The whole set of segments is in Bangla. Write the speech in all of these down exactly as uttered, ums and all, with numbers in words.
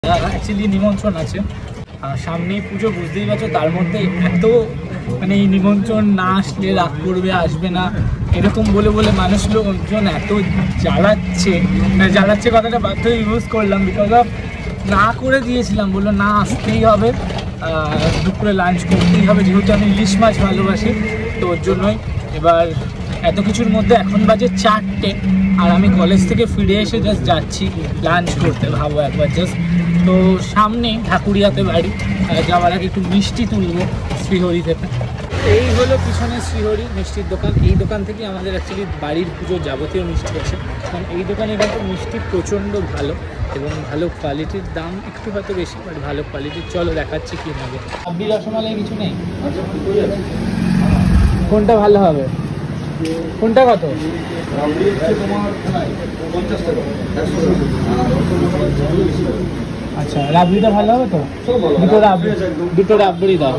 অ্যাকচুয়ালি নিমন্ত্রণ আছে সামনেই পুজো, বুঝতেই পারছো। তার মধ্যে এত মানে এই নিমন্ত্রণ না আসলে রাগ করবে, আসবে না, এরকম বলে বলে মানুষ লোকজন এত জ্বালাচ্ছে, মানে জ্বালাচ্ছে কথাটা বাধ্য ইউজ করলাম, বিকজ অফ না করে দিয়েছিলাম, বললো না আসতেই হবে, দুপুরে লাঞ্চ করতেই হবে, যেহেতু আমি ইলিশ মাছ ভালোবাসি, তো ওর জন্যই। এবার এত কিছুর মধ্যে এখন বাজে চারটে, আর আমি কলেজ থেকে ফিরে এসে জাস্ট যাচ্ছি লাঞ্চ করতে, ভাবো একবার জাস্ট। তো সামনে ঢাকুরিয়াতে বাড়ি, যাওয়ার আগে একটু মিষ্টি তুলবো শ্রীহরি থেকে। এই হলো পিছনে শ্রীহরি মিষ্টির দোকান। এই দোকান থেকে আমাদের অ্যাকচুয়ালি বাড়ির পুজোর যাবতীয় মিষ্টি আছে, কারণ এই দোকানে কিন্তু মিষ্টি প্রচণ্ড ভালো এবং ভালো কোয়ালিটির, দাম একটু হয়তো বেশি, বাট ভালো কোয়ালিটির। চলো দেখাচ্ছি কী হবে। আপনি রসমালাই কিছু নেই? কোনটা ভালো হবে? কোনটা কত? আচ্ছা, রাবড়িটা ভালো হবে তো? দুটো রাবড়ি, দুটো রাবড়ি দাও।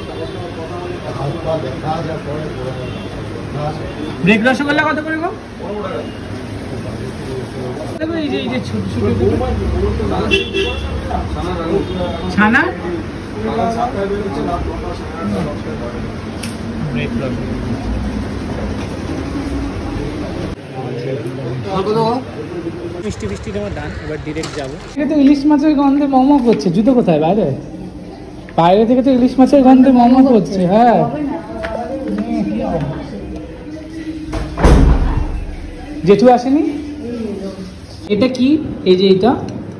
ব্রেক রসগোল্লা কত করে গো? এই যে এই যে ছোট ছোট ছানা, ব্রেক মিষ্টি মিষ্টি তোমার ডান। এবার ডিরেক্ট যাবো। এটা তো ইলিশ মাছের গন্ধে মোমো করছে। জুতো কোথায়? বাইরে? বাইরে থেকে তো ইলিশ মাছের গন্ধে মোমো করছে। হ্যাঁ, জেঠু আসেনি? এটা কি? এই যে এটা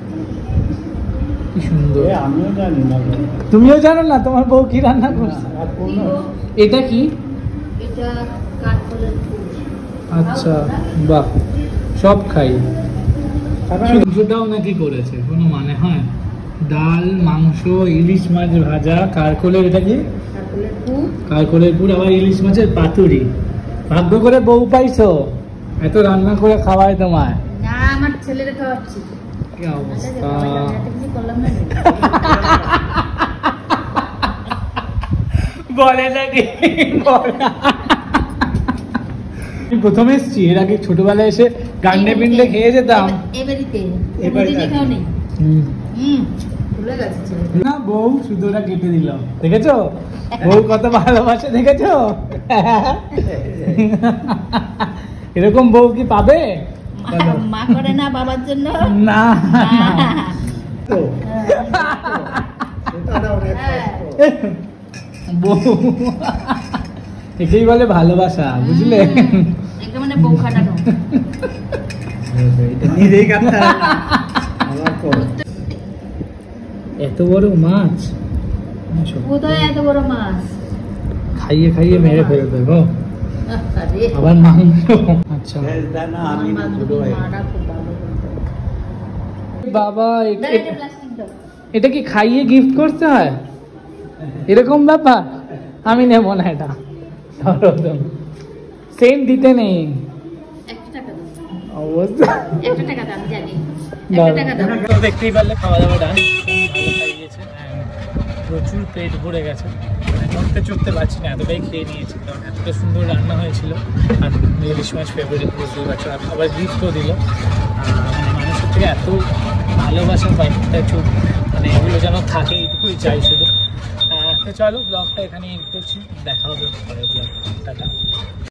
কি সুন্দর। আমিও জানি না। তুমিও জানো না? তোমার বউ কি রান্না করছে? এটা কি? এটা কাঠকলের ফুল। আচ্ছা, বাহ, সব খাই। শুধুটাও নাকি করেছে, কোনো মানে হয়? ডাল, মাংস, ইলিশ মাছ ভাজা, কারকলের, এটা কি? কারকলের পুর, আবার ইলিশ মাছের পাতুরি। ভাগ্য করে বউ পাইছো, এত রান্না করে খাওয়ায় তোমায়। না, আমার ছেলেরে খাওয়াচ্ছি। কি অবস্থা! বলে নাকি? প্রথমে এসছি, এর আগে ছোটবেলায় এসে গান্ডে পিন্ডে খেয়ে যেতাম। না, বউ শুধু ওরা কেটে দিল, দেখেছো বউ কত ভালোবাসে, দেখেছো? এরকম বউ কি পাবে? মা করে না বাবার জন্য? না, বউ একেই বলে ভালোবাসা, বুঝলে? মানে বউ খাটানো। এত বড় মাছ, কোথায় এত বড় মাছ? খাইয়ে খাইয়ে মেরে ফেলবে গো। আবার মাংস। আচ্ছা বাবা, এটা কি খাইয়ে গিফট করতে হয়? এরকম ব্যাপার? আমি নেবো না এটা। সেম দিতে নেই। দেখতেই পারলে খাওয়া দাওয়া ডান, প্রচুর পেট ভরে গেছে, মানে চড়তে চড়তে পারছি না, এতটাই খেয়ে নিয়েছি, কারণ এতটা সুন্দর রান্না হয়েছিল। আর ইলিশ মাছ ফেভারিট, বুঝতেই পারছো। আবার গিফটও দিল, মানে মানুষের থেকে এত ভালোবাসা পাই, চুপ মানে এগুলো যেন থাকে, এইটুকুই চাই শুধু। তো চলো, ব্লগটা এখানে এন্ড করছি, দেখা হবে পরের ব্লগ। টাটা।